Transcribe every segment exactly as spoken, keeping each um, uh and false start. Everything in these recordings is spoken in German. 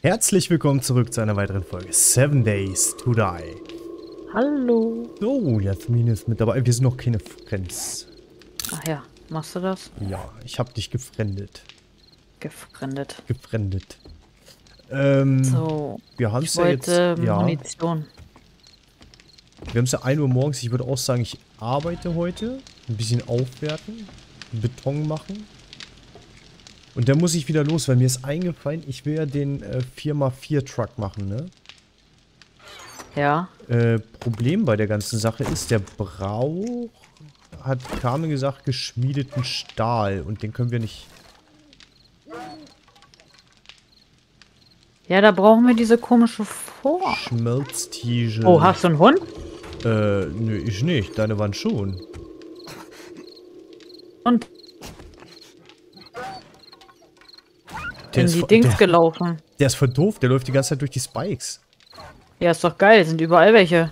Herzlich willkommen zurück zu einer weiteren Folge Seven Days to Die. Hallo. So, Jasmin ist mit dabei. Wir sind noch keine Friends. Ach ja, machst du das? Ja, ich habe dich gefriendet. Gefriendet. Gefriendet. Ähm, So, wir haben ich es ja jetzt... wollte Ja, Munition. wir haben es ja ein Uhr morgens. Ich würde auch sagen, ich arbeite heute. Ein bisschen aufwerten. Beton machen. Und dann muss ich wieder los, weil mir ist eingefallen, ich will ja den äh, vier mal vier Truck machen, ne? Ja. Äh, Problem bei der ganzen Sache ist, der braucht, hat Carmen gesagt, geschmiedeten Stahl. Und den können wir nicht... Ja, da brauchen wir diese komische Form. Schmelztiegel. Oh, hast du einen Hund? Äh, nö, ich nicht. Deine waren schon. Und Der in ist die voll- Dings der- gelaufen. Der ist voll doof. Der läuft die ganze Zeit durch die Spikes. Ja, ist doch geil. Sind überall welche.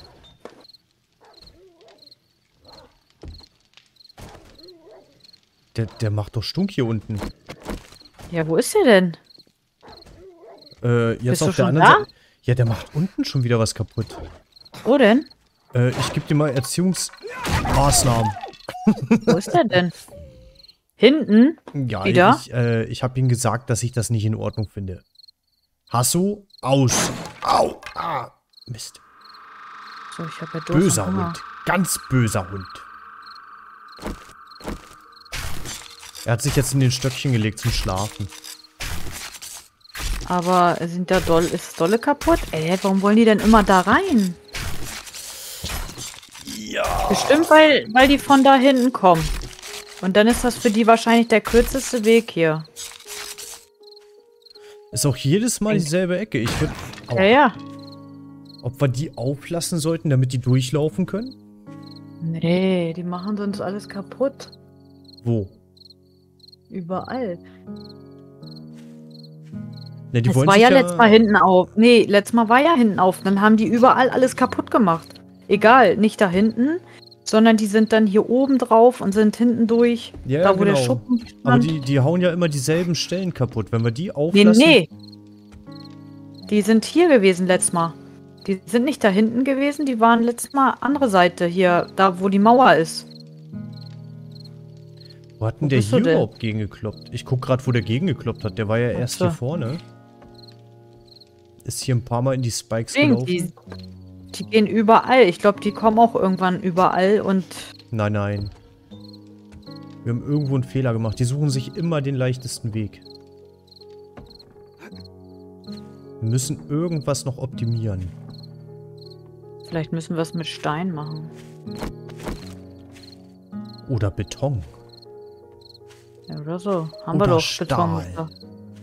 Der, der macht doch Stunk hier unten. Ja, wo ist der denn? Äh, jetzt Bist auf du der schon anderen da? Seite. Ja, der macht unten schon wieder was kaputt. Wo denn? Äh, ich gebe dir mal Erziehungsmaßnahmen. Wo ist der denn? Hinten? Ja, Wieder? ich, äh, ich habe ihm gesagt, dass ich das nicht in Ordnung finde. Hasso, aus. Au. Ah. Mist. So, ich habe ja Durst und Böser Hunger. Hund. Ganz böser Hund. Er hat sich jetzt in den Stöckchen gelegt zum Schlafen. Aber sind da doll, ist dolle kaputt? Ey, warum wollen die denn immer da rein? Ja. Bestimmt, weil, weil die von da hinten kommen. Und dann ist das für die wahrscheinlich der kürzeste Weg hier. Ist auch jedes Mal dieselbe Ecke. Ich würde... Ja, ja. Ob wir die auflassen sollten, damit die durchlaufen können? Nee, die machen sonst alles kaputt. Wo? Überall. Ne, die Es wollen war sich ja letztes Mal hinten auf. Nee, letztes Mal war ja hinten auf. Dann haben die überall alles kaputt gemacht. Egal, nicht da hinten, sondern die sind dann hier oben drauf und sind hinten durch. Ja, da, wo genau. der Schuppen stand. Aber die, die hauen ja immer dieselben Stellen kaputt. Wenn wir die Nee, auflassen... nee. Die sind hier gewesen letztes Mal. Die sind nicht da hinten gewesen, die waren letztes Mal andere Seite hier, da wo die Mauer ist. Wo hat denn Wo der bist du hier denn? überhaupt gegengekloppt? Ich guck gerade, wo der gegengekloppt hat. Der war ja erst so. hier vorne. Ist hier ein paar Mal in die Spikes Deswegen, gelaufen. die, die gehen überall. Ich glaube, die kommen auch irgendwann überall und Nein, nein. Wir haben irgendwo einen Fehler gemacht. Die suchen sich immer den leichtesten Weg. Wir müssen irgendwas noch optimieren. vielleicht müssen wir es mit Stein machen. Oder Beton. Ja, oder so. Haben Oder wir doch Stahl. Beton gesagt.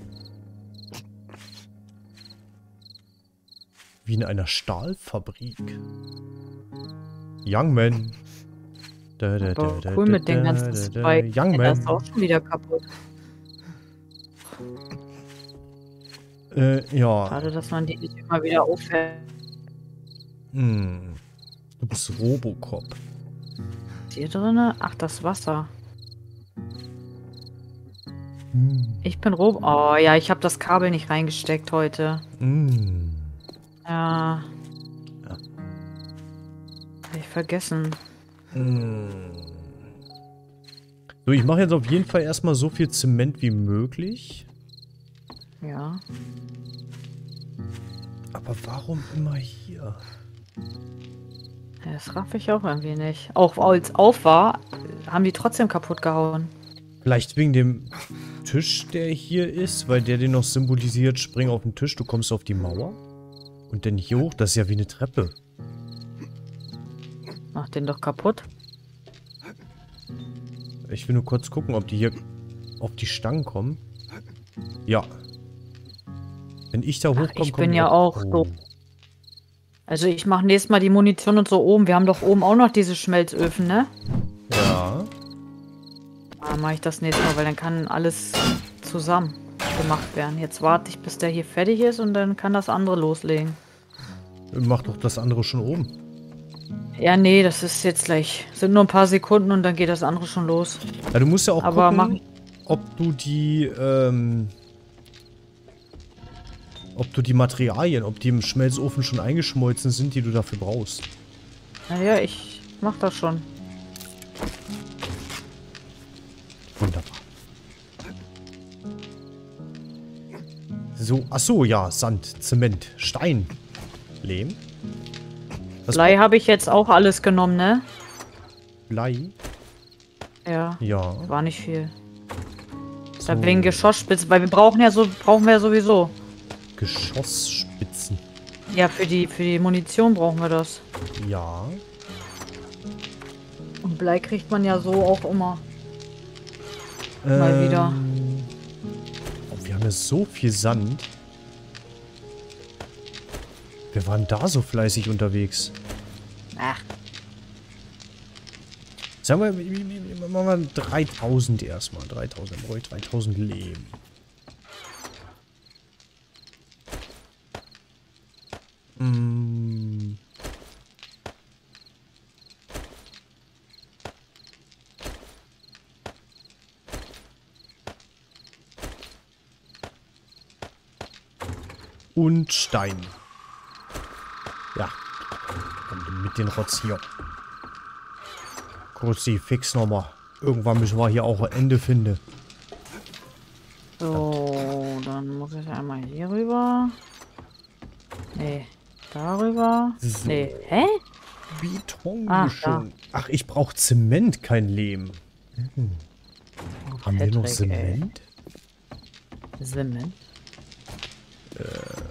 Wie in einer Stahlfabrik. Young Man. Da, da, da, Aber da, cool da, mit den da, ganzen da, da. Spikes. Young Ja, der ist Man. auch schon wieder kaputt. Äh, ja. Schade, dass man die nicht immer wieder aufhält. Hm. Du bist Robocop. Hier drinne? Ach, das Wasser. Hm. Ich bin Rob. Oh ja, ich habe das Kabel nicht reingesteckt heute. Hm. Ja. Ja. Hab ich vergessen. Hm. So, ich mache jetzt auf jeden Fall erstmal so viel Zement wie möglich. Ja. Aber warum immer hier? Ja, das raff ich auch irgendwie nicht. Auch als auf war, haben die trotzdem kaputt gehauen. Vielleicht wegen dem Tisch, der hier ist, weil der den noch symbolisiert, spring auf den Tisch, du kommst auf die Mauer. Und dann hier hoch, das ist ja wie eine Treppe. Mach den doch kaputt. Ich will nur kurz gucken, ob die hier auf die Stangen kommen. Ja. Wenn ich da hochkomme, ich kommen bin die ja auch so. Also ich mache nächstes Mal die Munition und so oben. Wir haben doch oben auch noch diese Schmelzöfen, ne? Ja. Da mache ich das nächste Mal, weil dann kann alles zusammen gemacht werden. Jetzt warte ich, bis der hier fertig ist und dann kann das andere loslegen. Mach doch das andere schon oben. Ja, nee, das ist jetzt gleich. Sind nur ein paar Sekunden und dann geht das andere schon los. Ja, du musst ja auch Aber gucken, mach- ob du die, ähm, ob du die Materialien, ob die im Schmelzofen schon eingeschmolzen sind, die du dafür brauchst. Naja, ich mach das schon. Wunderbar. So, ach so, ja, Sand, Zement, Stein, Lehm. Was Blei habe ich jetzt auch alles genommen, ne? Blei? Ja. Ja. War nicht viel. So. Da wegen Geschossspitzen, weil wir brauchen ja so, brauchen wir ja sowieso. Geschossspitzen. Ja, für die, für die Munition brauchen wir das. Ja. Und Blei kriegt man ja so auch immer. Mal Ähm, wieder. Oh, wir haben ja so viel Sand. Wir waren da so fleißig unterwegs. Ach. Sagen wir, wie- wie- wie- machen wir dreitausend erstmal. dreitausend, dann brauche ich dreitausend Lehm. Mm. Und Stein. Ja. Komm mit den Rotz hier. Kruzifix nochmal. Irgendwann müssen wir hier auch ein Ende finden. So, dann muss ich einmal hier rüber. Nee, darüber. So. Nee, hä? Betonmischung. Ach, ich brauche Zement, kein Lehm. Hm. Haben wir noch Patrick, Zement? ey. Zement? Äh.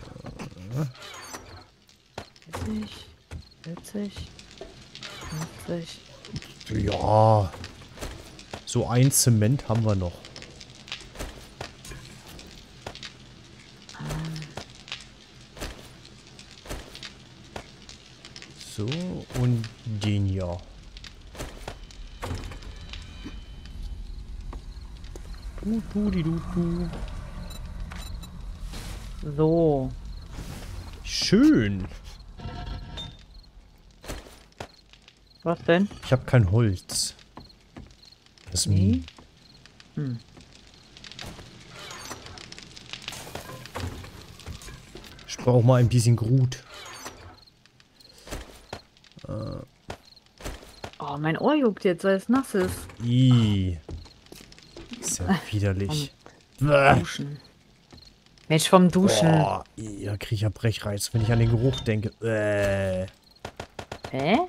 vierzig, vierzig, fünfzig. Ja. So ein Zement haben wir noch. So, und den hier. Du, du, die, du, du. So. Schön. Was denn? Ich habe kein Holz. Das Nee. Hm. Ich brauche mal ein bisschen Grut. Oh, mein Ohr juckt jetzt, weil es nass ist. Ih. Ist ja widerlich. Bäh. Duschen. Mensch, vom Duschen. Boah, ih, da kriege ich ja Brechreiz, wenn ich an den Geruch denke. Äh. Hä?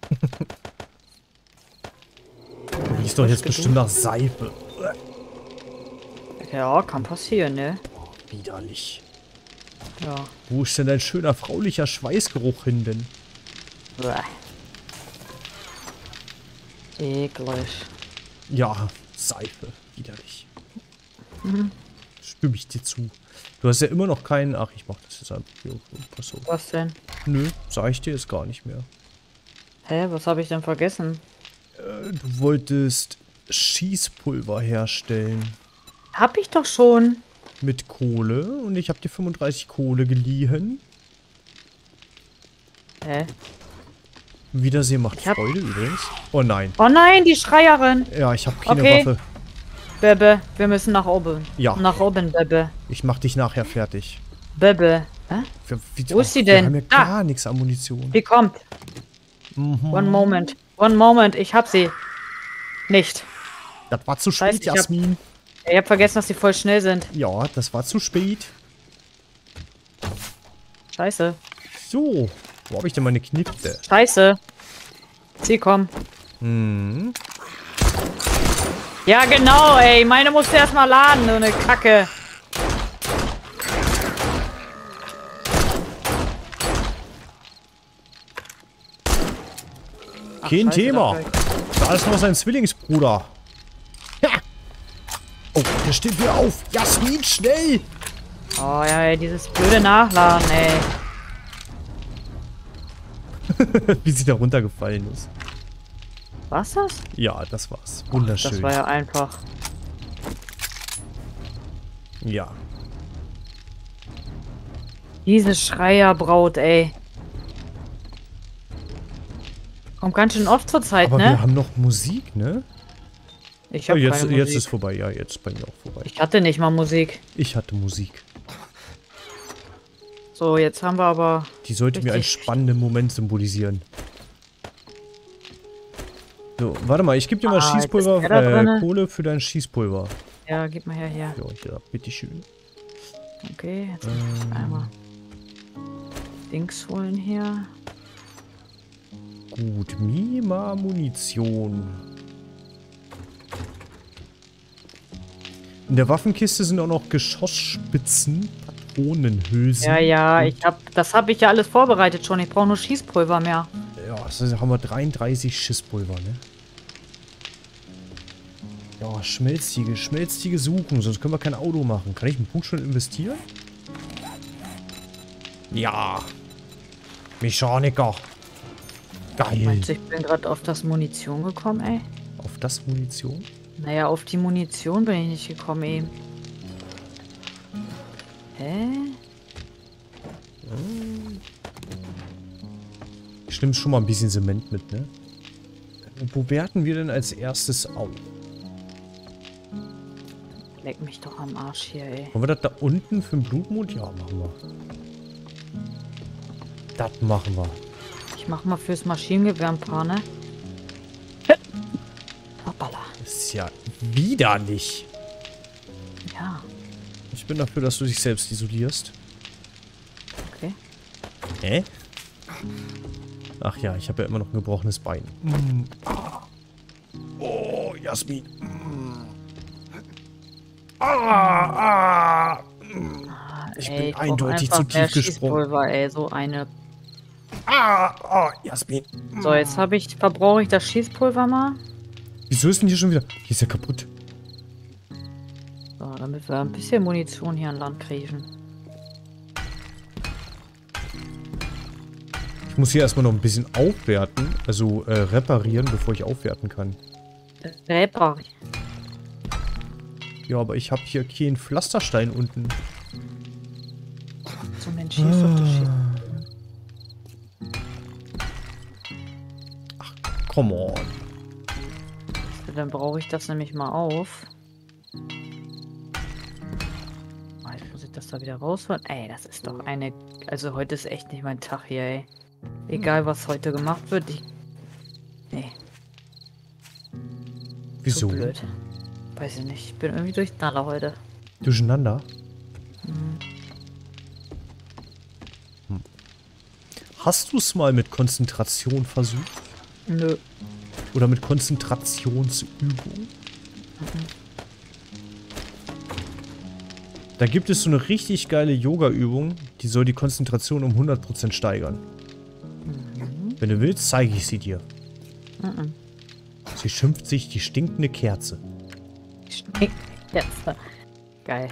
Riecht doch jetzt bestimmt nach Seife. Ja, kann passieren, ne? Widerlich. Ja. Wo ist denn dein schöner fraulicher Schweißgeruch hin denn? Bäh. Eklig. Ja, Seife. Widerlich. Mhm. Stimme ich dir zu. Du hast ja immer noch keinen... Ach, ich mach das jetzt einfach. Jo, pass auf. Was denn? Nö, sag ich dir jetzt gar nicht mehr. Hä, was habe ich denn vergessen? Äh, du wolltest Schießpulver herstellen. Hab ich doch schon. Mit Kohle. Und ich habe dir fünfunddreißig Kohle geliehen. Hä? Wiedersehen macht Ich hab- Freude übrigens. Oh nein. Oh nein, die Schreierin. Ja, ich habe keine Okay. Waffe. Bebe, wir müssen nach oben. Ja. Nach oben, Bebe. Ich mach dich nachher fertig. Bebe. Hä? Wir, wie, Wo ist sie Wir denn? haben ja Da. gar nichts an Munition. Die kommt. Mhm. One moment. One moment. Ich hab sie. Nicht. Das war zu Scheiße, spät, ich hab- Jasmin. Ich hab vergessen, dass die voll schnell sind. Ja, das war zu spät. Scheiße. So. Wo habe ich denn meine Knifte? Scheiße. Sie kommen. Hm. Ja, genau, ey. Meine musst du erstmal laden, so eine Kacke. Ach, Kein scheiße, Thema. da- Da ist noch sein Zwillingsbruder. Ja. Oh, der steht wieder auf. Jasmin, schnell. Oh ja, ey, dieses blöde Nachladen, ey. Wie sie da runtergefallen ist. Was das? Ja, das war's. Wunderschön. Das war ja einfach. Ja. Diese Schreierbraut, ey. Kommt ganz schön oft zur Zeit, Aber ne? wir haben noch Musik, ne? Ich Ja, hab jetzt, keine jetzt Musik. ist vorbei. Ja, jetzt ist bei mir auch vorbei. Ich hatte nicht mal Musik. Ich hatte Musik. So, jetzt haben wir aber... Die sollte mir einen richtig- spannenden Moment symbolisieren. So, warte mal, ich gebe dir mal Ah, jetzt Schießpulver, ist der da äh, drinne. Kohle für dein Schießpulver. Ja, gib mal her, hier. Ja, ja, bitteschön. Okay, jetzt Ähm. einmal Dings holen hier. Gut, Mima Munition. In der Waffenkiste sind auch noch Geschossspitzen, Patronenhülsen. Ja, ja, und- ich hab, das habe ich ja alles vorbereitet schon. Ich brauche nur Schießpulver mehr. Ja, das haben wir dreiunddreißig Schießpulver, ne? Ja, Schmelztiegel, Schmelztiegel suchen, sonst können wir kein Auto machen. Kann ich einen Punkt schon investieren? Ja. Mechaniker. Geil. Meinst du, ich bin gerade auf das Munition gekommen, ey? Auf das Munition? Naja, auf die Munition bin ich nicht gekommen eben. Hä? Ich nehme schon mal ein bisschen Zement mit, ne? Wo werten wir denn als erstes auf? Leck mich doch am Arsch hier, ey. Wollen wir das da unten für den Blutmond? Ja, machen wir. Das machen wir. Ich mach mal fürs Maschinengewehr ein paar, ne? Hoppala. Ist ja widerlich. Ja, Ich bin dafür, dass du dich selbst isolierst. okay. Hä? Ach ja, ich habe ja immer noch ein gebrochenes Bein. Mm. Oh, Jasmin. Mm. Ah, ah. Ich Ey, bin brauch eindeutig einfach zu mehr tief gesprungen. Schießpulver, ey, so eine. Ah, oh, Jasmin. So, jetzt habe ich, verbrauche ich das Schießpulver mal. Wieso ist denn hier schon wieder? Hier ist ja kaputt. So, damit wir ein bisschen Munition hier an Land kriegen. Ich muss hier erstmal noch ein bisschen aufwerten, also äh, reparieren, bevor ich aufwerten kann. Räper. Ja, aber ich habe hier keinen Pflasterstein unten. So, Mensch, hier ist doch das Schieß. Come on. Dann brauche ich das nämlich mal auf. Oh, jetzt muss ich das da wieder rausholen. Ey, das ist doch eine... Also heute ist echt nicht mein Tag hier, ey. Egal, was heute gemacht wird. Ich... Nee, Wieso? so blöd. Weiß ich nicht. Ich bin irgendwie durcheinander heute. Durcheinander? Hm. Hast du es mal mit Konzentration versucht? Nö. Oder mit Konzentrationsübung? Da gibt es so eine richtig geile Yoga-Übung, die soll die Konzentration um hundert Prozent steigern. Wenn du willst, zeige ich sie dir. Mhm. Sie schimpft sich die stinkende Kerze. Stinkt jetzt. Geil.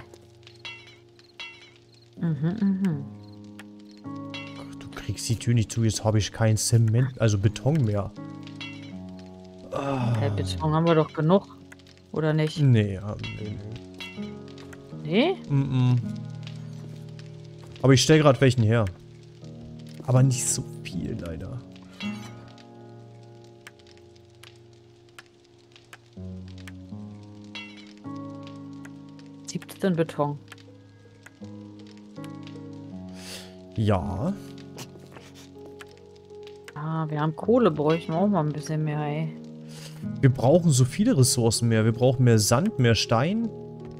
Mhm, mhm. Du kriegst die Tür nicht zu, jetzt habe ich kein Zement, also Beton mehr. Hey, Beton haben wir doch genug. Oder nicht? Nee, ja, nee, Nee? nee. Mm -mm. Aber ich stelle gerade welchen her. Aber nicht so viel, leider. siebzehn Beton. Ja. Ah, wir haben Kohle, bräuchten wir auch mal ein bisschen mehr, ey. Wir brauchen so viele Ressourcen mehr. Wir brauchen mehr Sand, mehr Stein.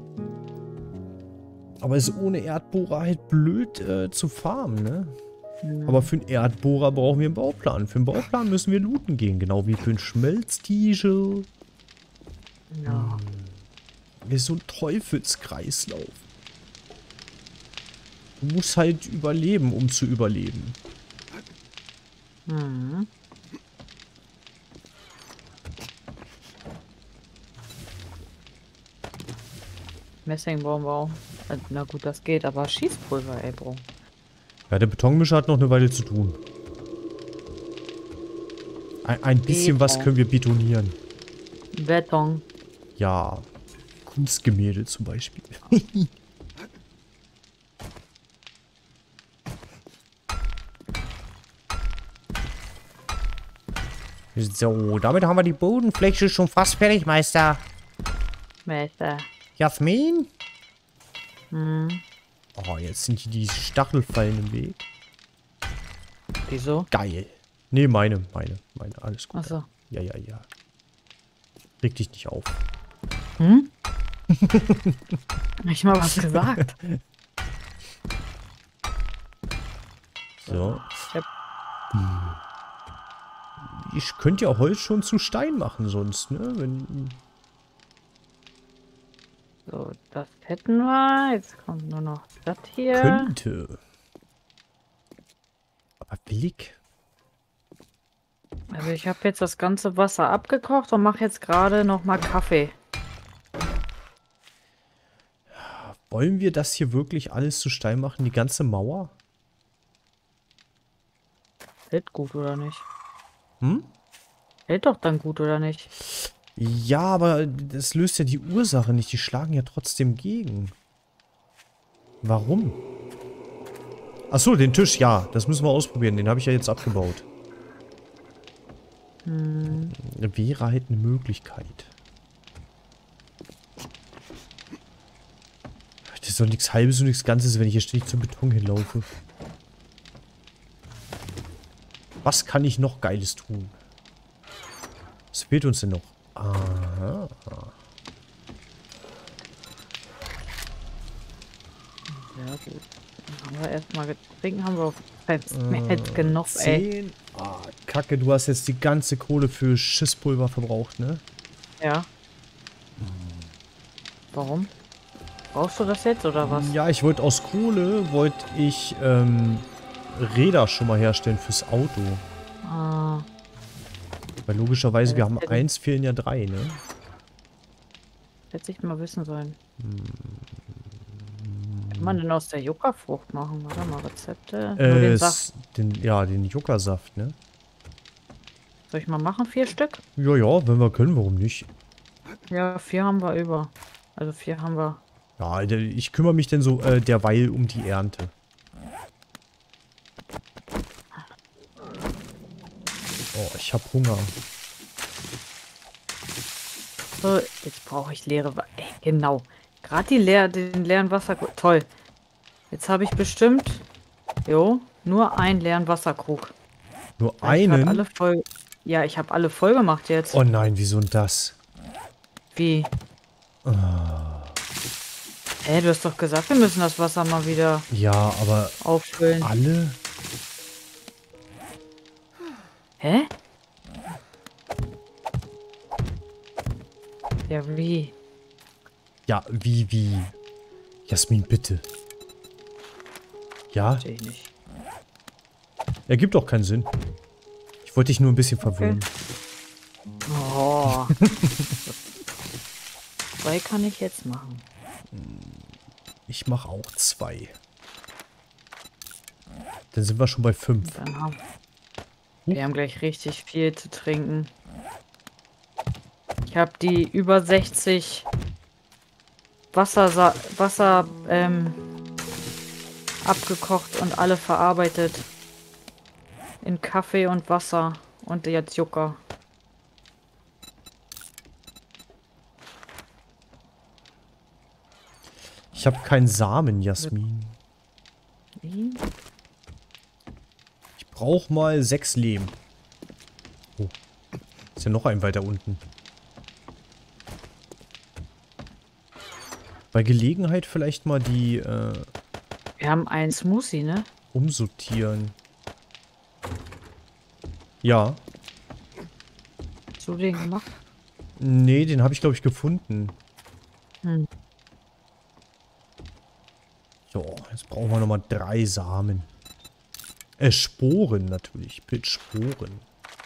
Aber ist ohne Erdbohrer halt blöd äh, zu farmen, ne? Hm. Aber für einen Erdbohrer brauchen wir einen Bauplan. Für einen Bauplan müssen wir looten gehen. Genau wie für einen Schmelztiegel. Ja. Das ist so ein Teufelskreislauf. Du musst halt überleben, um zu überleben. Mhm. Messing brauchen wir auch. Äh, Na gut, das geht, aber Schießpulver, ey, Bro. Ja, der Betonmischer hat noch eine Weile zu tun. Ein, ein bisschen was Beton. können wir betonieren. Beton. Ja, Kunstgemälde zum Beispiel. So, damit haben wir die Bodenfläche schon fast fertig, Meister. Meister. Jasmin? Hm. Oh, jetzt sind hier die Stachelfallen im Weg. Wieso? Geil. Nee, meine, meine, meine. Alles gut. Achso. Ja, ja, ja. Reg dich nicht auf. Hm? Hab ich mal was gesagt? So. Ich hab Ich könnte ja Holz schon zu Stein machen sonst, ne? Wenn... So, das hätten wir. Jetzt kommt nur noch das hier. Könnte. Aber billig? Also ich habe jetzt das ganze Wasser abgekocht und mache jetzt gerade noch mal Kaffee. Wollen wir das hier wirklich alles zu Stein machen? Die ganze Mauer? Hält gut, oder nicht? Hm? Hält doch dann gut, oder nicht? Ja, aber das löst ja die Ursache nicht. Die schlagen ja trotzdem gegen. Warum? Achso, den Tisch, ja. Das müssen wir ausprobieren. Den habe ich ja jetzt abgebaut. Hm. Wäre halt eine Möglichkeit. Das ist doch nichts Halbes und nichts Ganzes, wenn ich hier ständig zum Beton hinlaufe. Was kann ich noch Geiles tun? Was fehlt uns denn noch? Aha. Ja, gut. Dann haben wir erstmal Trinken, haben wir auf mehr als genug, ey. zehn. Ah, Kacke, du hast jetzt die ganze Kohle für Schisspulver verbraucht, ne? Ja. Warum? Brauchst du das jetzt, oder was? Ja, ich wollte aus Kohle, wollte ich ähm, Räder schon mal herstellen fürs Auto. Ah. Weil logischerweise, Ja, wir haben hätte- eins, fehlen ja drei, ne? Hätte ich mal wissen sollen. Kann man denn aus der Yucca-Frucht machen? Warte mal, Rezepte. Nur Äh, den Saft. s- den, ja, den Yucca-Saft, ne? Soll ich mal machen? Vier Stück? Ja, ja, wenn wir können, warum nicht? Ja, vier haben wir über. Also vier haben wir. Ja, der- ich kümmere mich denn so äh, derweil um die Ernte. Oh, ich hab Hunger. So, jetzt brauche ich leere Wasser. Genau. Gerade die leer, den leeren Wasserkrug. Toll. Jetzt habe ich bestimmt, jo, nur einen leeren Wasserkrug. Nur Weil ich grad einen? alle voll, ja, ich habe alle voll gemacht jetzt. Oh nein, wieso denn das? Wie? Hä, du hast doch gesagt, wir müssen das Wasser mal wieder Ja, aber auffüllen. alle? Hä? Ja, wie? Ja, wie, wie? Jasmin, bitte. Ja? Verstehe ich nicht. Ergibt doch keinen Sinn. Ich wollte dich nur ein bisschen verwirren. Oh. Zwei kann ich jetzt machen. Ich mache auch zwei. Dann sind wir schon bei fünf. Dann haben wir haben gleich richtig viel zu trinken. Ich habe die über sechzig Wasser, Wasser ähm, abgekocht und alle verarbeitet. In Kaffee und Wasser und jetzt Yucca. Ich habe keinen Samen, Jasmin. Wie? Ich brauche mal sechs Lehm. Oh. Ist ja noch ein weiter unten. Bei Gelegenheit vielleicht mal die äh, Wir haben einen Smoothie, ne? umsortieren. Ja. Hast du den gemacht? Nee, den habe ich, glaube ich, gefunden. Hm. So, jetzt brauchen wir nochmal drei Samen. Äh, Sporen natürlich. Pilzsporen.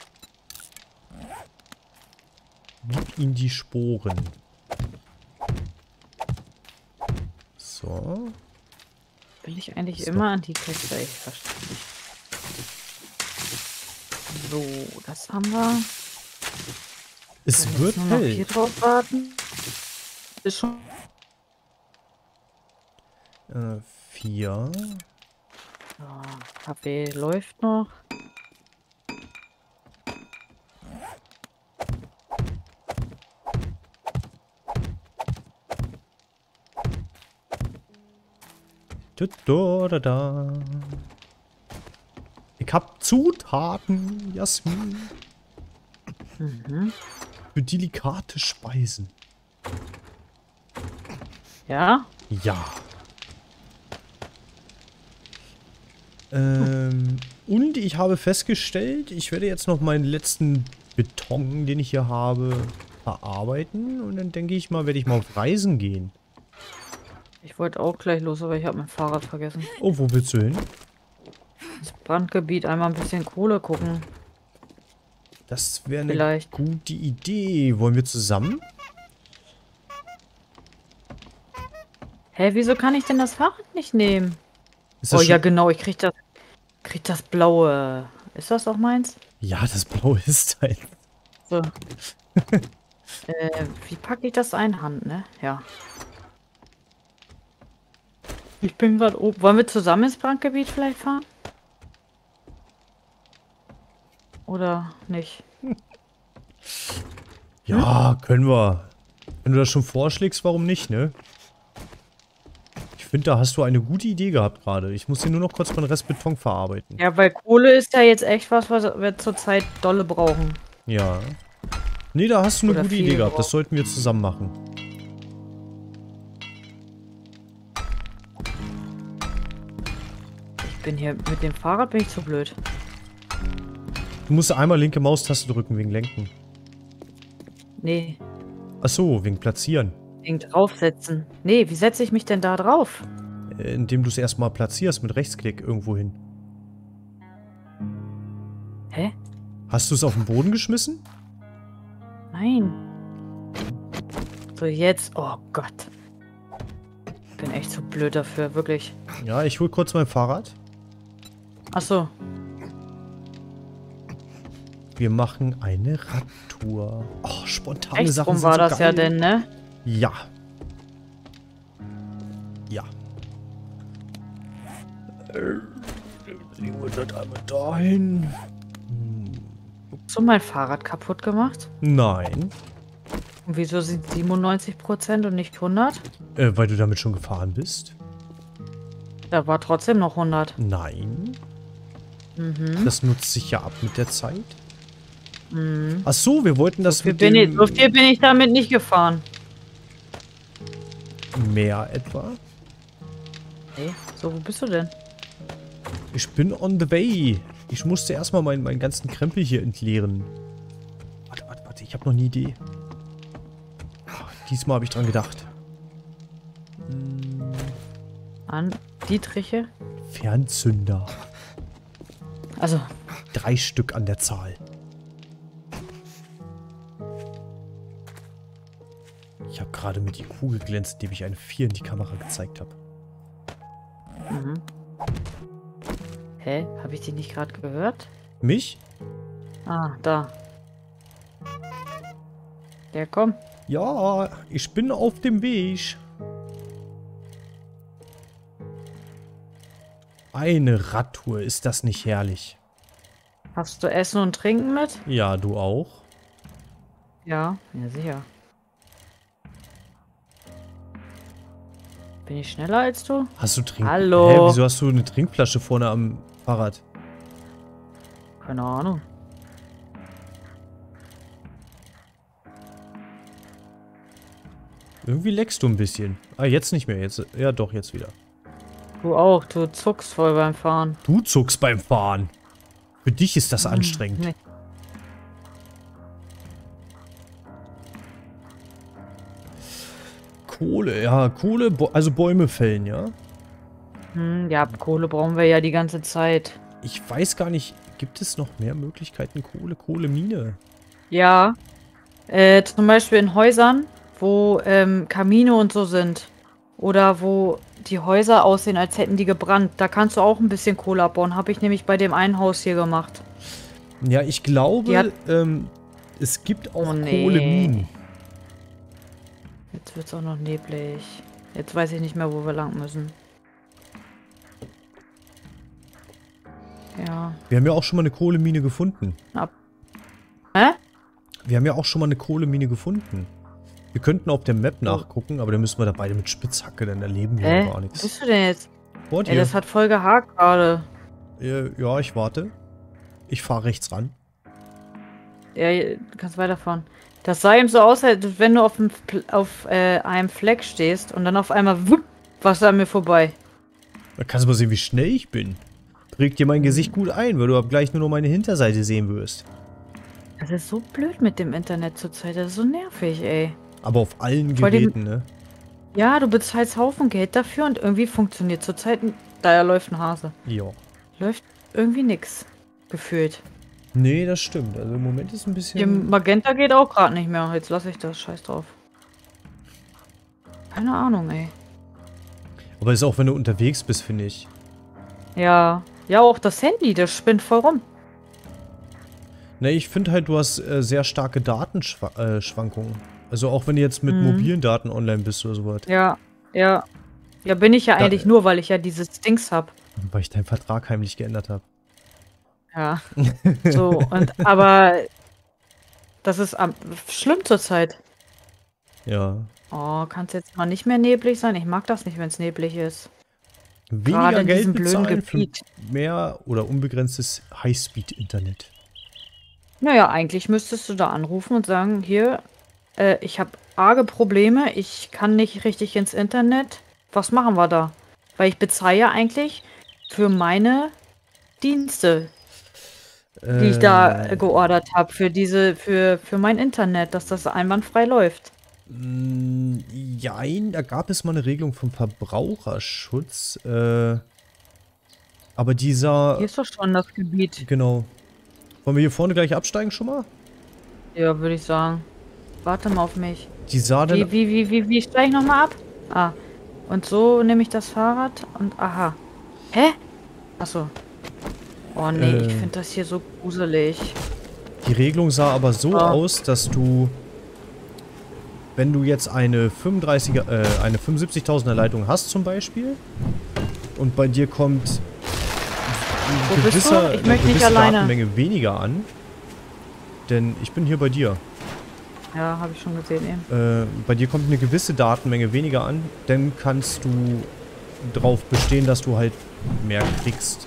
Gib ihm die Sporen. So. Will ich eigentlich So. immer an die Kiste? Ich verstehe nicht. So, das haben wir. Es Können wird jetzt nur noch hier hell. drauf warten. Ist schon. Äh, vier. So, Kaffee läuft noch. Da, da, da, da. Ich hab Zutaten, Jasmin. Mhm. Für delikate Speisen. Ja? Ja. Ähm, und ich habe festgestellt, ich werde jetzt noch meinen letzten Beton, den ich hier habe, verarbeiten. Und dann denke ich mal, werde ich mal auf Reisen gehen. Ich wollte auch gleich los, aber ich habe mein Fahrrad vergessen. Oh, wo willst du hin? Das Brandgebiet, einmal ein bisschen Kohle gucken. Das wäre eine Vielleicht. gute Idee. Wollen wir zusammen? Hä, wieso kann ich denn das Fahrrad nicht nehmen? Ist Oh das ja, schon- genau, ich krieg das, krieg das blaue. Ist das auch meins? Ja, das blaue ist halt. So. äh, wie packe ich das ein? Hand, ne? Ja. Ich bin gerade oben. Wollen wir zusammen ins Brandgebiet vielleicht fahren? Oder nicht? Ja, können wir. Wenn du das schon vorschlägst, warum nicht, ne? Ich finde, da hast du eine gute Idee gehabt gerade. Ich muss hier nur noch kurz meinen Rest Beton verarbeiten. Ja, weil Kohle ist ja jetzt echt was, was wir zurzeit dolle brauchen. Ja. Nee, da hast du eine Oder gute viel Idee gehabt. brauchen. Das sollten wir zusammen machen. Ich bin hier mit dem Fahrrad bin ich zu blöd. Du musst einmal linke Maustaste drücken wegen Lenken. Nee, Ach so, wegen Platzieren. wegen draufsetzen. Nee, wie setze ich mich denn da drauf? Äh, Indem du es erstmal platzierst mit Rechtsklick irgendwo hin. Hä? Hast du es auf den Boden geschmissen? Nein. So, jetzt. Oh Gott. Ich bin echt zu blöd dafür, wirklich. Ja, ich hol kurz mein Fahrrad. Achso. Wir machen eine Radtour. Oh, spontane Echt Sachen rum sind war so das ja geil. denn, ne? Ja. Ja. Äh, Legen wir das einmal dahin. Hast du mein Fahrrad kaputt gemacht? Nein. Und wieso sind siebenundneunzig Prozent und nicht hundert? Äh, weil du damit schon gefahren bist? Da war trotzdem noch hundert. Nein. Mhm. Das nutzt sich ja ab mit der Zeit. Mhm. Ach so, wir wollten das So viel, mit bin ich, dem so viel bin ich damit nicht gefahren. Meer etwa. Hey, so, wo bist du denn? Ich bin on the way. Ich musste erstmal meinen, meinen ganzen Krempel hier entleeren. Warte, warte, warte. Ich habe noch eine Idee. Ah, diesmal habe ich dran gedacht. Hm, An Dietriche? Fernzünder. Also, Drei Stück an der Zahl. Ich habe gerade mit die Kugel glänzt, indem ich eine vier in die Kamera gezeigt habe. mhm. Hä? Habe ich die nicht gerade gehört? Mich? Ah, da. Ja, komm. Ja, ich bin auf dem Weg. Eine Radtour, ist das nicht herrlich? Hast du Essen und Trinken mit? Ja, du auch. Ja, ja sicher. Bin ich schneller als du? Hast du Trink... Hallo? Hä, wieso hast du eine Trinkflasche vorne am Fahrrad? Keine Ahnung. Irgendwie leckst du ein bisschen. Ah, jetzt nicht mehr. Jetzt, ja, doch, jetzt wieder. Du auch, du zuckst voll beim Fahren. Du zuckst beim Fahren. Für dich ist das anstrengend. Nee. Kohle, ja, Kohle, Bo also Bäume fällen, ja? Hm, ja, Kohle brauchen wir ja die ganze Zeit. Ich weiß gar nicht, gibt es noch mehr Möglichkeiten? Kohle, Kohlemine. Ja. Äh, zum Beispiel in Häusern, wo ähm, Kamine und so sind. Oder wo die Häuser aussehen, als hätten die gebrannt. Da kannst du auch ein bisschen Kohle abbauen. Habe ich nämlich bei dem einen Haus hier gemacht. Ja, ich glaube, Die hat- ähm, es gibt auch Oh, nee. Kohleminen. Jetzt wird es auch noch neblig. Jetzt weiß ich nicht mehr, wo wir lang müssen. Ja. Wir haben ja auch schon mal eine Kohlemine gefunden. Hä? Wir haben ja auch schon mal eine Kohlemine gefunden. Wir könnten auf der Map nachgucken, aber dann müssen wir da beide mit Spitzhacke, dann erleben wir Hä? ja gar Wo nichts. bist du denn jetzt? Board Ey, hier. das hat voll gehakt gerade. Äh, ja, ich warte. Ich fahre rechts ran. Ja, du kannst weiterfahren. Das sah eben so aus, als wenn du auf, dem, Pl- auf äh, einem Fleck stehst und dann auf einmal wupp, was an mir vorbei. Da kannst du mal sehen, wie schnell ich bin. Prägt dir mein Gesicht gut ein, weil du ab gleich nur noch meine Hinterseite sehen wirst. Das ist so blöd mit dem Internet zurzeit. Das ist so nervig, ey. Aber auf allen Vor dem- Geräten, ne? Ja, du bezahlst Haufen Geld dafür und irgendwie funktioniert zurzeit. n- Da läuft ein Hase. Ja. Läuft irgendwie nix. Gefühlt. Nee, das stimmt. Also im Moment ist ein bisschen... Im Magenta geht auch gerade nicht mehr. Jetzt lasse ich das. Scheiß drauf. Keine Ahnung, ey. Aber ist auch, wenn du unterwegs bist, finde ich. Ja. Ja, auch das Handy, das spinnt voll rum. Ne, ich finde halt, du hast äh, sehr starke Datenschwankungen. Also auch wenn du jetzt mit Mhm. mobilen Daten online bist oder sowas. Ja, ja. Ja, bin ich ja Da- eigentlich nur, weil ich ja dieses Dings hab. Weil ich deinen Vertrag heimlich geändert habe. Ja. So, und aber das ist am, schlimm zurzeit. Ja. Oh, kann es jetzt mal nicht mehr neblig sein? Ich mag das nicht, wenn es neblig ist. Weniger Gerade in Geld diesem blöden bezahlen für Gebiet. mehr oder unbegrenztes Highspeed-Internet. Naja, eigentlich müsstest du da anrufen und sagen, hier, äh, ich habe arge Probleme, ich kann nicht richtig ins Internet. Was machen wir da? Weil ich bezahle ja eigentlich für meine Dienste, die ich da äh, geordert habe, für diese, für, für mein Internet, dass das einwandfrei läuft. Mm, Jein, da gab es mal eine Regelung vom Verbraucherschutz. Äh, aber dieser... Hier ist doch schon das Gebiet. Genau. Wollen wir hier vorne gleich absteigen schon mal? Ja, würde ich sagen. Warte mal auf mich. Die sah dann... Wie, wie, wie, wie, wie steige ich nochmal ab? Ah. Und so nehme ich das Fahrrad und aha. Hä? Achso. Oh nee, Äh. ich finde das hier so gruselig. Die Regelung sah aber so Oh. aus, dass du... Wenn du jetzt eine fünfunddreißiger, äh, eine fünfundsiebzigtausender Leitung hast zum Beispiel und bei dir kommt Wo ein bist gewisser, du? Ich eine möchte nicht gewisse alleine. Datenmenge weniger an, denn ich bin hier bei dir. Ja, habe ich schon gesehen eben. Äh, bei dir kommt eine gewisse Datenmenge weniger an, dann kannst du darauf bestehen, dass du halt mehr kriegst.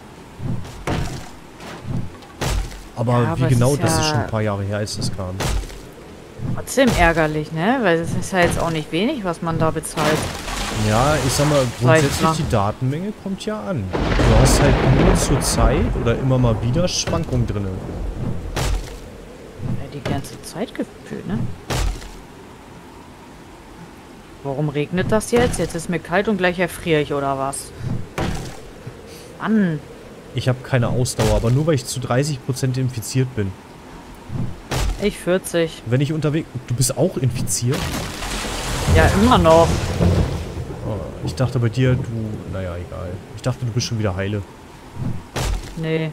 Aber Ja, wie aber es genau, ist das ja- ist schon ein paar Jahre her, als das kam. Trotzdem ärgerlich, ne? Weil es ist ja jetzt auch nicht wenig, was man da bezahlt. Ja, ich sag mal, Sag ich grundsätzlich mal. die Datenmenge kommt ja an. Du hast halt nur zur Zeit oder immer mal wieder Schwankungen drin. Ja, die ganze Zeit gefühlt, ne? Warum regnet das jetzt? Jetzt ist mir kalt und gleich erfriere ich, oder was? Mann. Ich habe keine Ausdauer, aber nur weil ich zu dreißig Prozent infiziert bin. Ich vierzig. Wenn ich unterwegs... Du bist auch infiziert? Ja, immer noch. Oh, ich dachte bei dir, du... Naja, egal. Ich dachte, du bist schon wieder heile. Nee.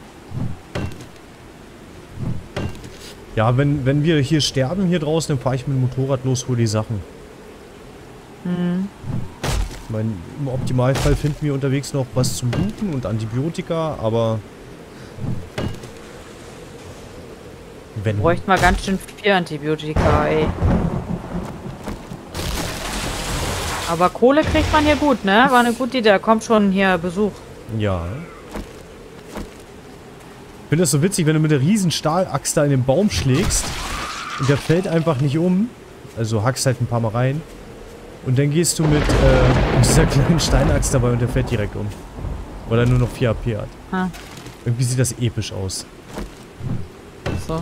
Ja, wenn, wenn wir hier sterben, hier draußen, dann fahre ich mit dem Motorrad los, hol die Sachen. Hm. Ich meine, im Optimalfall finden wir unterwegs noch was zum Looten und Antibiotika, aber... Wenn... Bräuchte mal ganz schön viel Antibiotika, ey. Aber Kohle kriegt man hier gut, ne? War eine gute Idee. Da kommt schon hier Besuch. Ja. Ich finde das so witzig, wenn du mit der riesen Stahlaxt da in den Baum schlägst und der fällt einfach nicht um. Also hackst halt ein paar Mal rein. Und dann gehst du mit, äh, mit dieser kleinen Steinaxt dabei und der fällt direkt um. Weil er nur noch vier A P hat. Ha, Irgendwie sieht das episch aus. so.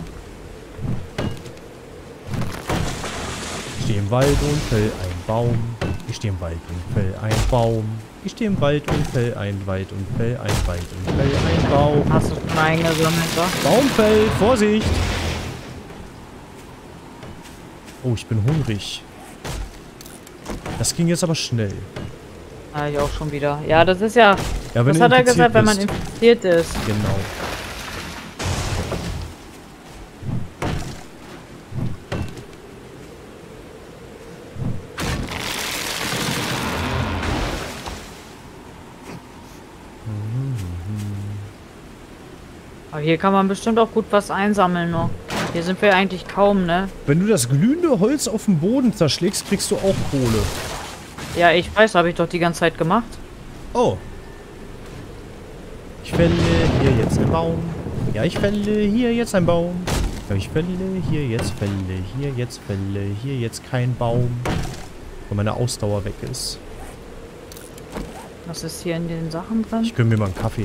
Ich stehe im Wald und fäll ein Baum. Ich stehe im Wald und fäll ein Baum. Ich stehe im Wald und fäll ein Wald und fäll ein Wald und fäll ein Baum. Hast du schon eingesammelt, so? Baumfell, Vorsicht! Oh, ich bin hungrig. Das ging jetzt aber schnell. Ah, ich auch schon wieder. Ja, das ist ja... Ja, wenn Was du hat er infiziert gesagt, wenn man bist. infiziert ist? Genau. Aber hier kann man bestimmt auch gut was einsammeln noch. Hier sind wir eigentlich kaum, ne? Wenn du das glühende Holz auf dem Boden zerschlägst, kriegst du auch Kohle. Ja, ich weiß, habe ich doch die ganze Zeit gemacht. Oh. Ich fälle hier jetzt einen Baum. Ja, ich fälle hier jetzt einen Baum. Ja, ich fälle hier jetzt, fälle hier jetzt, fälle hier jetzt kein Baum. Weil meine Ausdauer weg ist. Was ist hier in den Sachen drin? Ich gönne mir mal einen Kaffee.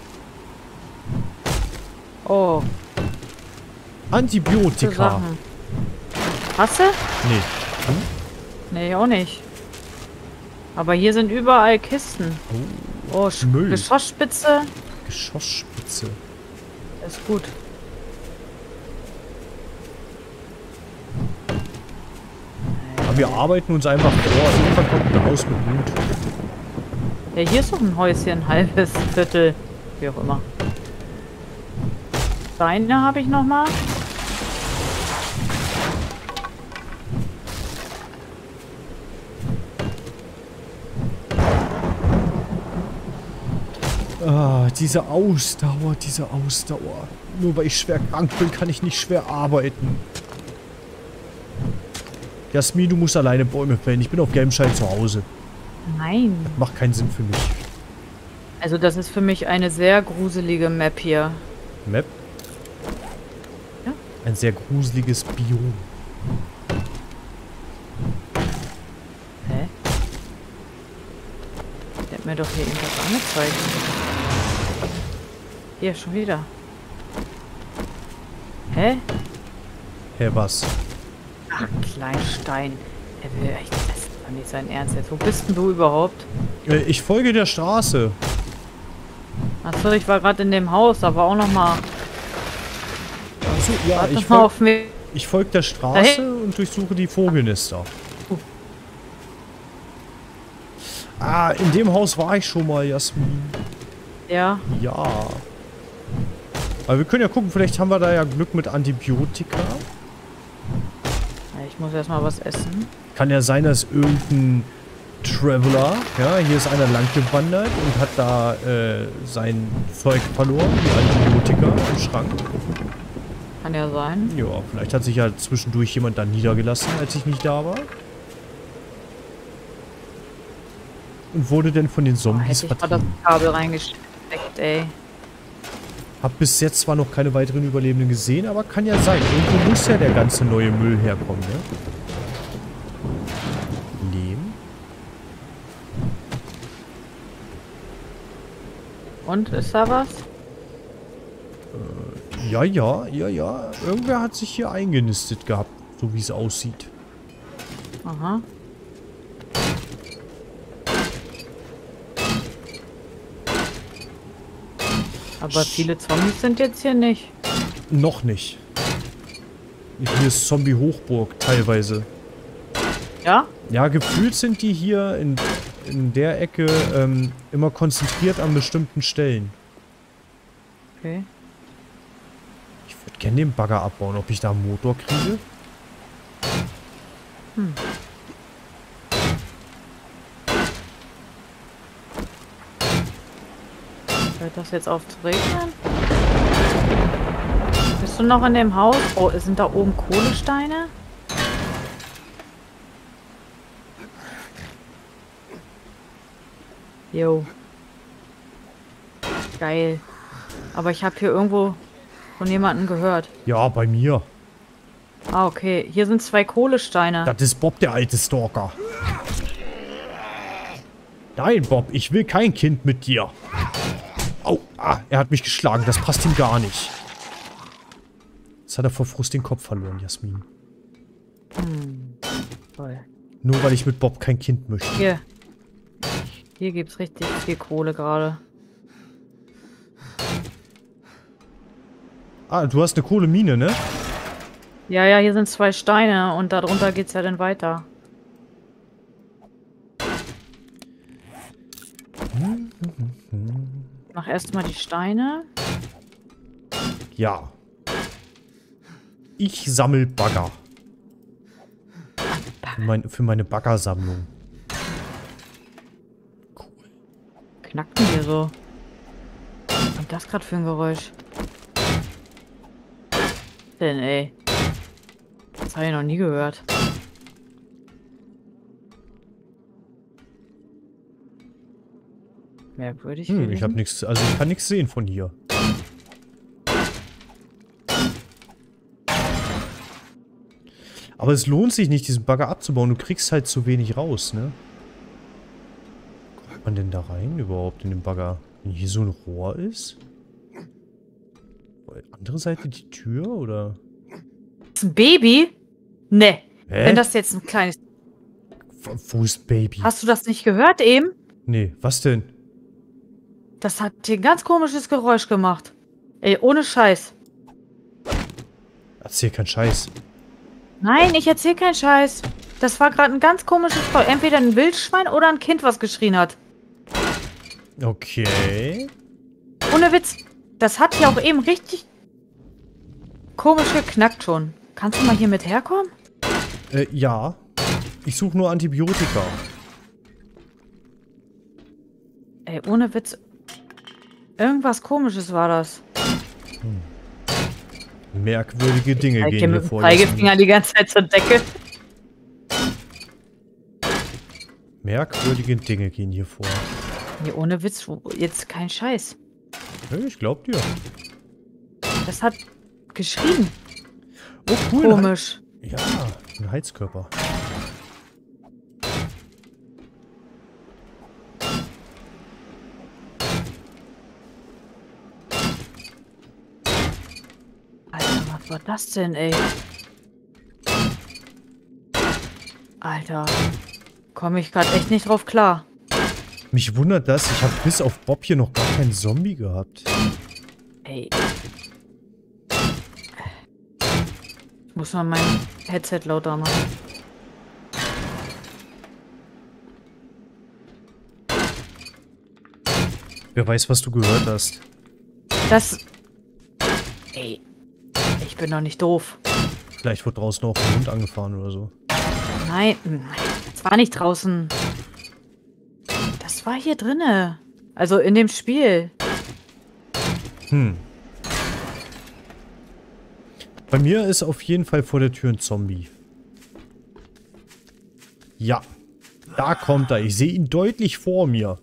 Oh. Antibiotika. Hast du? Nee. Hm? Nee, auch nicht. Aber hier sind überall Kisten. Oh, Oh, Müll. Geschossspitze. Geschossspitze. Ist gut. Aber wir arbeiten uns einfach vor. Irgendwann kommt ein Haus mit Blut. Ja, hier ist doch ein Häuschen, ein halbes Viertel. Wie auch immer. Steine habe ich noch mal. Ah, diese Ausdauer, diese Ausdauer. Nur weil ich schwer krank bin, kann ich nicht schwer arbeiten. Jasmin, du musst alleine Bäume fällen. Ich bin auf Gelmscheid zu Hause. Nein. Das macht keinen Sinn für mich. Also das ist für mich eine sehr gruselige Map hier. Map? Ja. Ein sehr gruseliges Biom. Hä? Der hat mir doch hier irgendwas angezeigt. Hier, schon wieder. Hä? Hä, was? Ach, Kleinstein. Er will echt, das ist doch nicht sein Ernst jetzt. Wo bist denn du überhaupt? Äh, ich folge der Straße. Achso, ich war gerade in dem Haus, da war auch noch mal. Achso, ja, Warte ich, mal fol auf mich. ich folge der Straße und durchsuche die Vogelnester. Uh. Ah, in dem Haus war ich schon mal, Jasmin. Ja. Ja. Aber wir können ja gucken, vielleicht haben wir da ja Glück mit Antibiotika. Ich muss erstmal was essen. Kann ja sein, dass irgendein Traveler, ja, hier ist einer lang gewandert und hat da äh, sein Zeug verloren, die Antibiotika im Schrank. Kann ja sein. Ja, vielleicht hat sich ja zwischendurch jemand da niedergelassen, als ich nicht da war. Und wurde denn von den Oh, Zombies hätte ich mal das vertrieben. Kabel reingesteckt, ey. Hab bis jetzt zwar noch keine weiteren Überlebenden gesehen, aber kann ja sein. Irgendwo muss ja der ganze neue Müll herkommen, ne? Lehm. Und, ist da was? Ja, ja, ja, ja. Irgendwer hat sich hier eingenistet gehabt, so wie es aussieht. Aha. Aber viele Zombies sind jetzt hier nicht. Noch nicht. Hier ist Zombie-Hochburg teilweise. Ja? Ja, gefühlt sind die hier in, in der Ecke ähm, immer konzentriert an bestimmten Stellen. Okay. Ich würde gerne den Bagger abbauen, ob ich da einen Motor kriege. Hm. Hört das jetzt auf zu regnen? Bist du noch in dem Haus? Oh, sind da oben Kohlesteine? Jo. Geil. Aber ich habe hier irgendwo von jemandem gehört. Ja, bei mir. Ah, okay. Hier sind zwei Kohlesteine. Das ist Bob, der alte Stalker. Nein, Bob, ich will kein Kind mit dir. Au, ah, er hat mich geschlagen. Das passt ihm gar nicht. Jetzt hat er vor Frust den Kopf verloren, Jasmin. Hm. Toll. Nur weil ich mit Bob kein Kind möchte. Hier. Hier gibt's richtig viel Kohle gerade. Ah, du hast eine Kohlemine, ne? Ja, ja, hier sind zwei Steine und darunter geht's ja dann weiter. Mach erstmal die Steine. Ja. Ich sammel Bagger. Für, mein, für meine Baggersammlung. Cool. Knackt denn hier so? Was kommt das gerade für ein Geräusch? Denn, ey. Das habe ich noch nie gehört. merkwürdig. Hm, ich habe nichts, also ich kann nichts sehen von hier. Aber es lohnt sich nicht, diesen Bagger abzubauen. Du kriegst halt zu wenig raus, ne? Kommt man denn da rein überhaupt in den Bagger? Wenn hier so ein Rohr ist? Andere Seite die Tür, oder? Ist ein Baby? Ne. Hä? Wenn das jetzt ein kleines... Wo ist Baby? Hast du das nicht gehört eben? Nee, was denn? Das hat hier ein ganz komisches Geräusch gemacht. Ey, ohne Scheiß. Erzähl keinen Scheiß. Nein, ich erzähl keinen Scheiß. Das war gerade ein ganz komisches Geräusch. Entweder ein Wildschwein oder ein Kind, was geschrien hat. Okay. Ohne Witz. Das hat hier auch eben richtig komisch geknackt schon. Kannst du mal hier mit herkommen? Äh, ja. Ich suche nur Antibiotika. Ey, ohne Witz. Irgendwas Komisches war das. Hm. Merkwürdige Dinge ich gehen hier mit dem vor. Zeigefinger die ganze Zeit zur Decke. Merkwürdige Dinge gehen hier vor. Nee, ohne Witz. Jetzt kein Scheiß. Hey, ich glaub dir. Das hat geschrien. Oh, cool. Komisch. Ja, ein Heizkörper. Alter, was war das denn, ey? Alter. Komme ich gerade echt nicht drauf klar. Mich wundert das, ich habe bis auf Bob hier noch gar keinen Zombie gehabt. Ey. Ich muss mal mein Headset lauter machen. Wer weiß, was du gehört hast. Das... Ey. Ich bin doch nicht doof. Vielleicht wurde draußen auch ein Hund angefahren oder so. Nein, das war nicht draußen. Das war hier drinne. Also in dem Spiel. Hm. Bei mir ist auf jeden Fall vor der Tür ein Zombie. Ja. Da kommt er. Ich sehe ihn deutlich vor mir.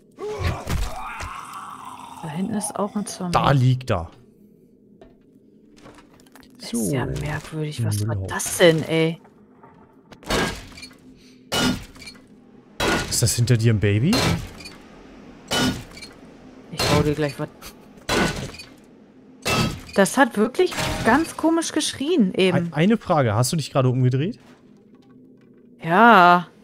Da hinten ist auch ein Zombie. Da liegt er. Das So. ist ja merkwürdig. Was war Müllhaufen. das denn, ey? Ist das hinter dir ein Baby? Ich hau dir gleich was. Das hat wirklich ganz komisch geschrien eben. Ein, eine Frage. Hast du dich gerade umgedreht? Ja.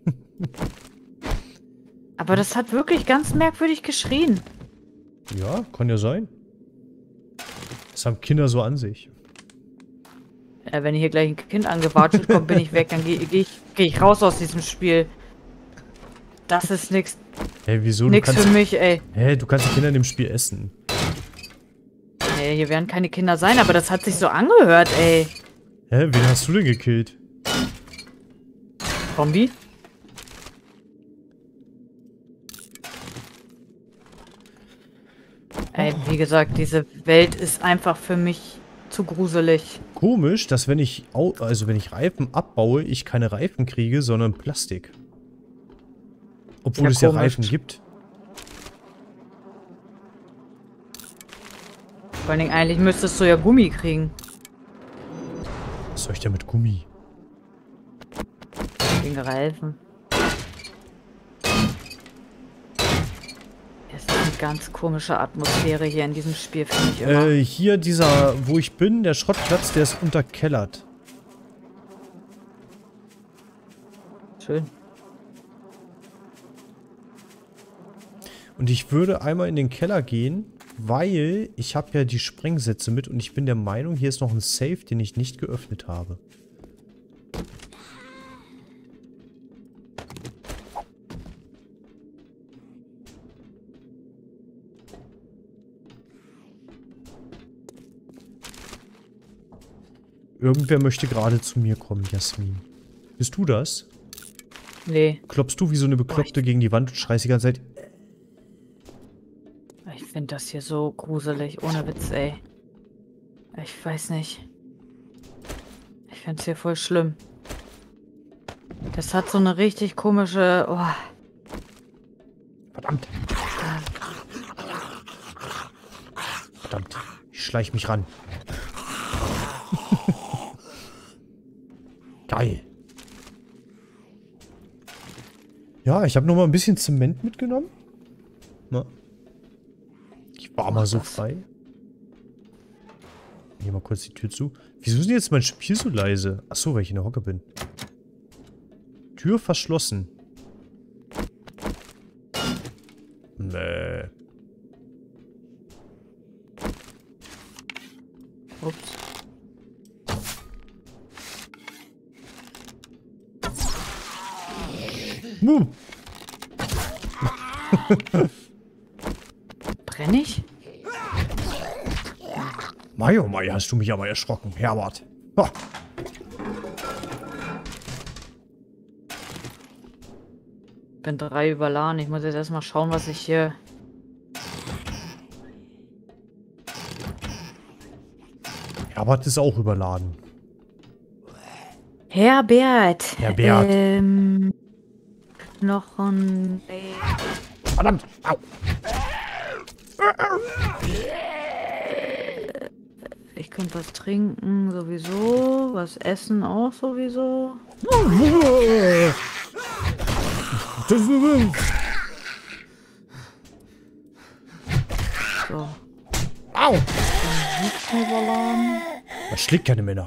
Aber das hat wirklich ganz merkwürdig geschrien. Ja, kann ja sein. Das haben Kinder so an sich. Ja, wenn hier gleich ein Kind angewatschelt kommt, bin ich weg. Dann gehe geh ich, geh ich raus aus diesem Spiel. Das ist nix, Hä, wieso? nix du kannst, für mich, ey. Hä, du kannst die Kinder in dem Spiel essen. Nee, hier werden keine Kinder sein, aber das hat sich so angehört, ey. Hä, wen hast du denn gekillt? Zombie? Ey, wie gesagt, diese Welt ist einfach für mich zu gruselig. Komisch, dass wenn ich, au also wenn ich Reifen abbaue, ich keine Reifen kriege, sondern Plastik. Obwohl Ja, es ja komisch. Reifen gibt. Vor allen Dingen, eigentlich müsstest du ja Gummi kriegen. Was soll ich denn mit Gummi? Gegen Reifen. Es ist eine ganz komische Atmosphäre hier in diesem Spiel, finde ich immer. Äh, hier dieser, wo ich bin, der Schrottplatz, der ist unterkellert. Schön. Und ich würde einmal in den Keller gehen, weil ich habe ja die Sprengsätze mit und ich bin der Meinung, hier ist noch ein Safe, den ich nicht geöffnet habe. Irgendwer möchte gerade zu mir kommen, Jasmin. Bist du das? Nee, Klopfst du wie so eine Bekloppte gegen die Wand und schreist die ganze Zeit? ich finde das hier so gruselig, ohne Witz, ey. Ich weiß nicht. Ich finde es hier voll schlimm. Das hat so eine richtig komische... Oh, Verdammt. da verdammt. Ich schleich mich ran. Geil. Ja, ich habe noch mal ein bisschen Zement mitgenommen. Na. Ich war mal so frei. Hier mal kurz die Tür zu. Wieso ist denn jetzt mein Spiel so leise? Achso, weil ich in der Hocke bin. Tür verschlossen. Nee. Ups. Uh. Brenn ich? Mei, oh mei, hast du mich aber erschrocken, Herbert. Ha. Bin drei überladen. Ich muss jetzt erstmal schauen, was ich hier... Herbert ist auch überladen. Herbert. Herbert. Ähm, noch ein... Ey. Verdammt. Au. Ich könnte was trinken sowieso. Was essen auch sowieso. So. Au. Überladen. Das schlägt keine Männer.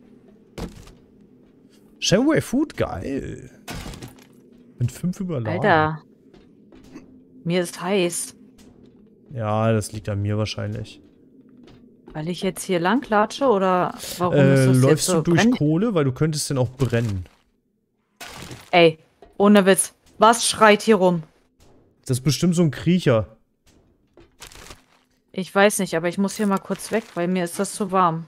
Shamway Food, geil. Mit fünf überladen. Alter. Mir ist heiß. Ja, das liegt an mir wahrscheinlich. Weil ich jetzt hier lang klatsche oder warum Äh, ist das läufst jetzt so du durch brenn- Kohle? Weil du könntest dann auch brennen. Ey, ohne Witz. Was schreit hier rum? Das ist bestimmt so ein Kriecher. Ich weiß nicht, aber ich muss hier mal kurz weg, weil mir ist das zu warm.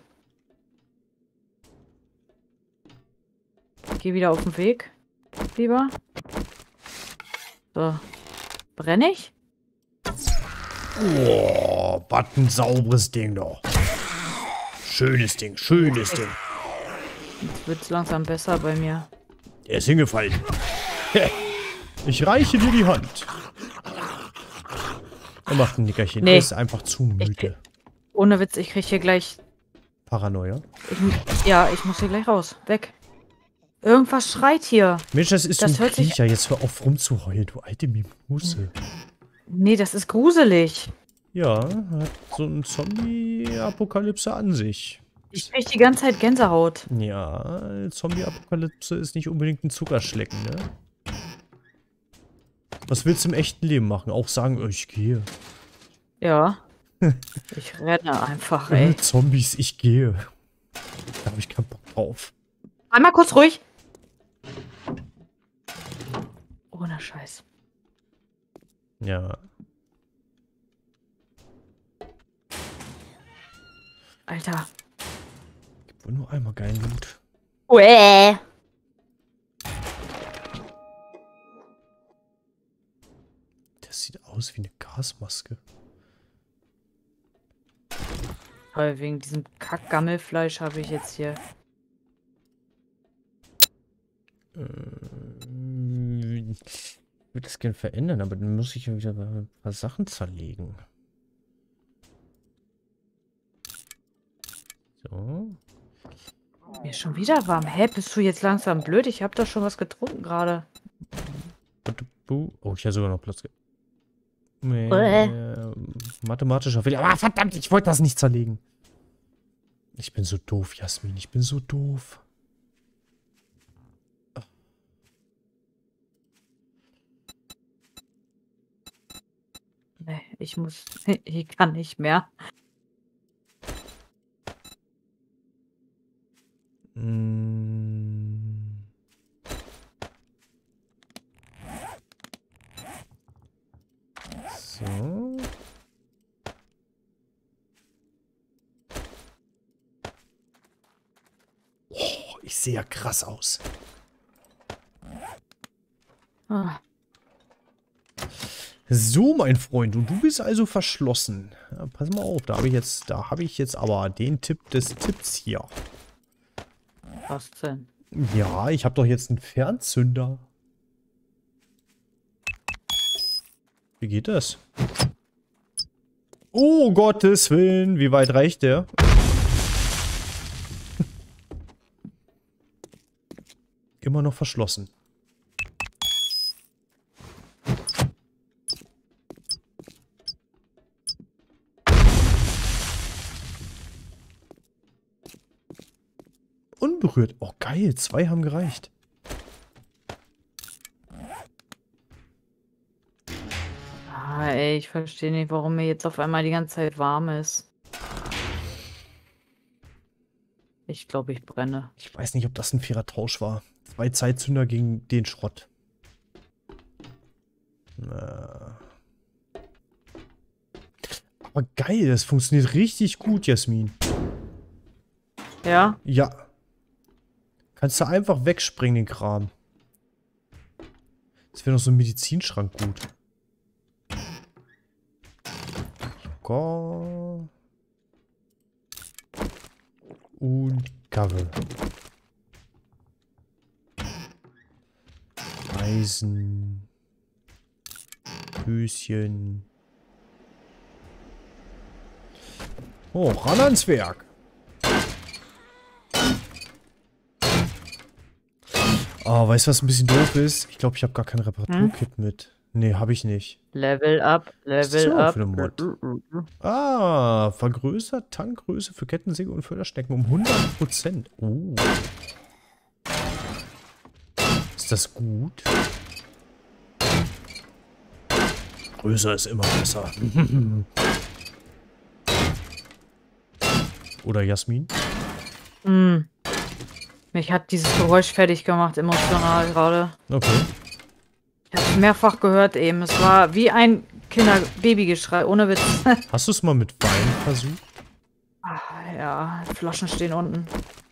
Ich geh wieder auf den Weg. Lieber. So. Brenn ich? Oh, was ein sauberes Ding doch. Schönes Ding, schönes Ding. Jetzt wird's langsam besser bei mir. Er ist hingefallen. Ich reiche dir die Hand. Er macht ein Nickerchen. Nee. Er ist einfach zu müde. Ohne Witz, ich krieg hier gleich... Paranoia. Ich, mu- ja, ich muss hier gleich raus. Weg. Irgendwas schreit hier. Mensch, das ist Das so ein hört sich- Kriecher. Jetzt hör auf rumzuheulen, du alte Mimuse. Nee, das ist gruselig. Ja, hat so ein Zombie-Apokalypse an sich. Ich krieg die ganze Zeit Gänsehaut. Ja, Zombie-Apokalypse ist nicht unbedingt ein Zuckerschlecken, ne? Was willst du im echten Leben machen? Auch sagen, oh, ich gehe. Ja. Ich renne einfach, ey. Äh, Zombies, ich gehe. Da habe ich keinen Bock drauf. Einmal kurz ruhig. Ohne Scheiß. Ja. Alter. Gibt wohl nur einmal geilen Loot. Uäh. Das sieht aus wie eine Gasmaske. Toll, wegen diesem Kack-Gammelfleisch habe ich jetzt hier. Ähm, ich würde das gerne verändern, aber dann muss ich ja wieder ein paar Sachen zerlegen. So. Mir ist schon wieder warm. Hä, bist du jetzt langsam blöd? Ich habe doch schon was getrunken gerade. Oh, ich habe sogar noch Platz. Nee, Äh. äh, mathematischer Fehler. Ah, verdammt, ich wollte das nicht zerlegen. Ich bin so doof, Jasmin. Ich bin so doof. Nee, ich muss. Ich kann nicht mehr. Mm. So. Oh, ich sehe ja krass aus. Ah, So, mein Freund, und du bist also verschlossen. Ja, pass mal auf, da habe ich jetzt, da habe ich jetzt aber den Tipp des Tipps hier. was denn? Ja, ich habe doch jetzt einen Fernzünder. Wie geht das? Oh, Gottes Willen. Wie weit reicht der? Immer noch verschlossen. Unberührt. Oh, geil. Zwei haben gereicht. Ah, ey, ich verstehe nicht, warum mir jetzt auf einmal die ganze Zeit warm ist. Ich glaube, ich brenne. Ich weiß nicht, ob das ein fairer Tausch war. Zwei Zeitzünder gegen den Schrott. Na. Aber geil, das funktioniert richtig gut, Jasmin. Ja? Ja. Kannst du einfach wegspringen, den Kram. Das wäre noch so ein Medizinschrank gut. Go. Und Karre. Eisen. Höschen. Oh, ran ans Werk. Oh, weißt du, was ein bisschen doof ist? Ich glaube, ich habe gar kein Reparaturkit hm? mit. Nee, habe ich nicht. Level up, Level so up. Für eine Mod? Ah, vergrößert Tankgröße für Kettensäge und Förderschnecken um hundert Prozent. Oh. Ist das gut? Größer ist immer besser. Oder Jasmin? Mm. Mich hat dieses Geräusch fertig gemacht, emotional gerade. Okay. Ich habe es mehrfach gehört eben. Es war wie ein Kinder-Babygeschrei, ohne Witz. Hast du es mal mit Wein versucht? Ah, ja, Flaschen stehen unten.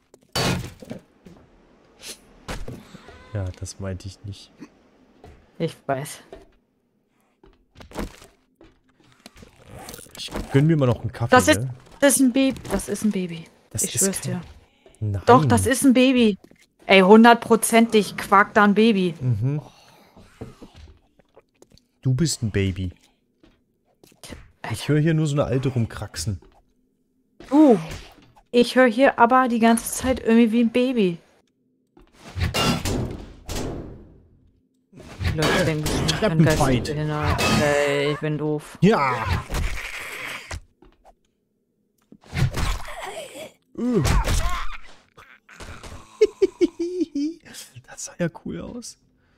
Ja, das meinte ich nicht. Ich weiß. Ich gönn mir mal noch einen Kaffee. Das ist, ne? das ist ein Baby. Das ist ein Baby. Das ich ist schwör's kein... dir. Nein. Doch, das ist ein Baby. Ey, hundertprozentig quakt da ein Baby. Mhm. Du bist ein Baby. Ich höre hier nur so eine alte rumkraxen. Du, ich höre hier aber die ganze Zeit irgendwie wie ein Baby. Die Leute denken, ich bin geistig behindert. Ey, ich bin doof. Ja. Das sah ja cool aus.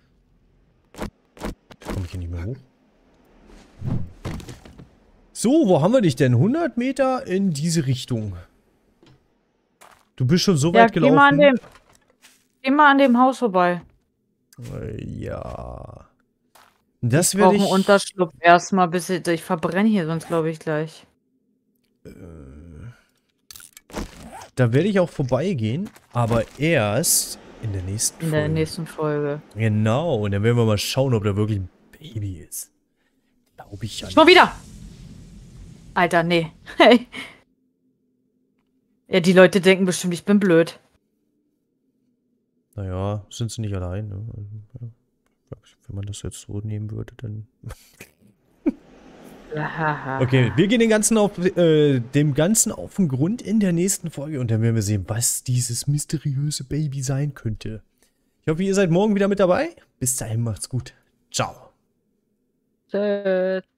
Da komme ich hier nicht mehr hoch. So, wo haben wir dich denn? hundert Meter in diese Richtung. Du bist schon so Ja, weit geh gelaufen. mal an dem, geh mal an dem Haus vorbei. Ja. Das ich werde brauche ich... einen Unterschlupf erstmal, bis ich, ich verbrenne hier, sonst glaube ich gleich. Äh, da werde ich auch vorbeigehen, aber erst in der nächsten In Folge. der nächsten Folge. Genau, und dann werden wir mal schauen, ob da wirklich ein Baby ist. Glaube ich ja nicht. Schon wieder! Alter, nee. Hey. Ja, die Leute denken bestimmt, ich bin blöd. Naja, sind sie nicht allein. Ne? Also, ja. Wenn man das jetzt so nehmen würde, dann... Okay, wir gehen den ganzen auf, äh, dem Ganzen auf den Grund in der nächsten Folge und dann werden wir sehen, was dieses mysteriöse Baby sein könnte. Ich hoffe, ihr seid morgen wieder mit dabei. Bis dahin, macht's gut. Ciao. Tschüss.